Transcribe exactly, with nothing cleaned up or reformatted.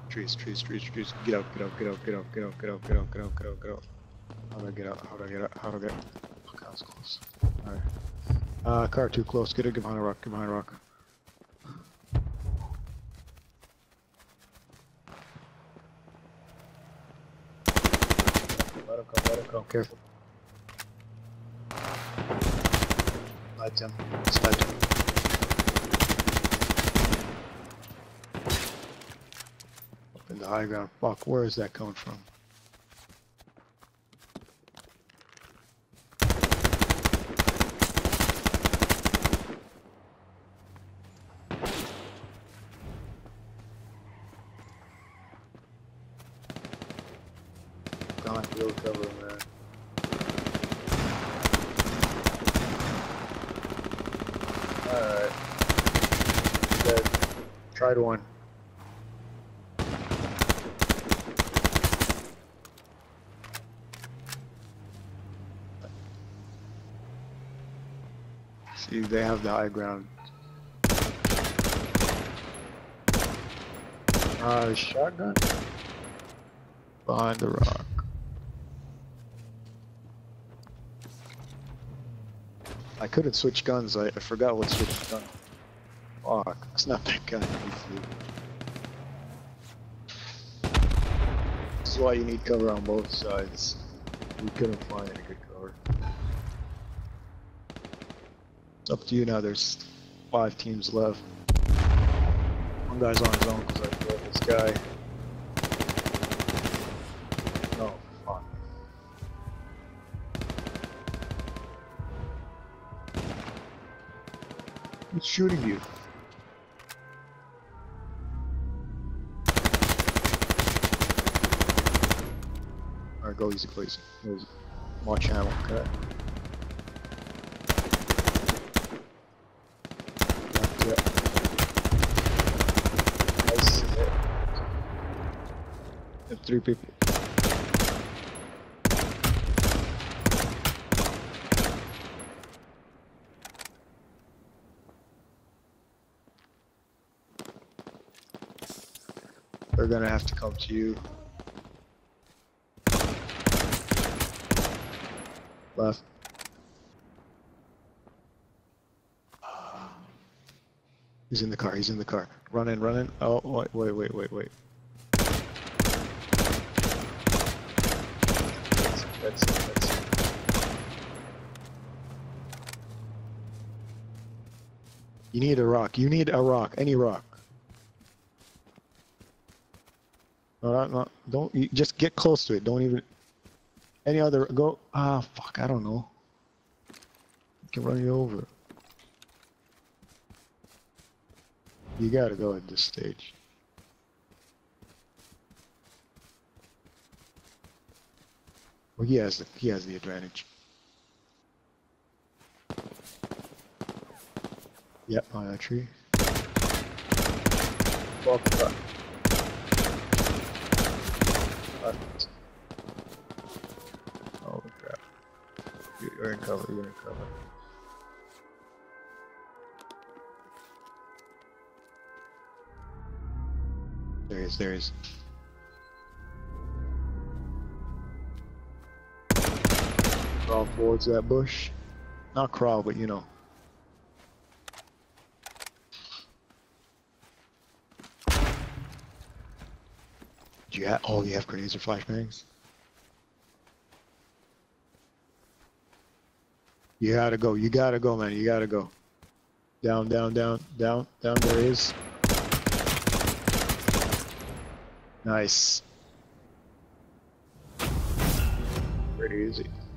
Trees, trees, trees, trees. Get out, get out, get out, get out, get out, get out, get out, get out, get out, get out. How do I get out? How do I get out? How do I get out? Fuck, I was close. Alright. Uh, car too close. Get it, get behind a rock, get behind a rock. Let him go, let him go. Careful. Slide him. Slide him. Up in the high ground. Fuck, where is that coming from? Gone, field cover, man. Alright. Dead. Tried one. See, they have the high ground. Uh, shotgun? Behind the rock. I couldn't switch guns, I, I forgot what switch gun. Fuck, it's not that gun. This is why you need cover on both sides. We couldn't find any good cover. It's up to you now, there's five teams left. One guy's on his own because I killed this guy. No, fuck. Who's shooting you? Alright, go easy, go easy. Go easy. Watch ammo, okay? That's it. Nice. Have three people. They're gonna have to come to you. Left. He's in the car, he's in the car. Run in, run in. Oh, wait, wait, wait, wait, wait. That's it, that's it. You need a rock, you need a rock, any rock. No, no, no, don't, you just get close to it, don't even, any other, go, ah, fuck, I don't know. I can run you over. You gotta go at this stage. Well, he has the, he has the advantage. Yep, on that tree. Walk back. Oh crap. You're in cover, you're in cover. There he is, there he is. Crawl towards that bush. Not crawl, but you know. Do you have, oh, you have grenades or flashbangs? You gotta go, you gotta go, man, you gotta go. Down, down, down, down, down, there he is. Nice. Pretty easy.